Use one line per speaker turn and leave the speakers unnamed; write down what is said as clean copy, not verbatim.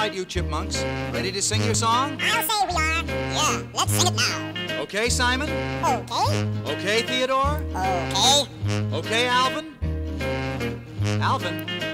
right, you chipmunks. Ready to sing your song?
I'll say we are. Yeah, let's sing it now.
Okay, Simon?
Okay.
Okay, Theodore?
Okay.
Okay, Alvin? Alvin?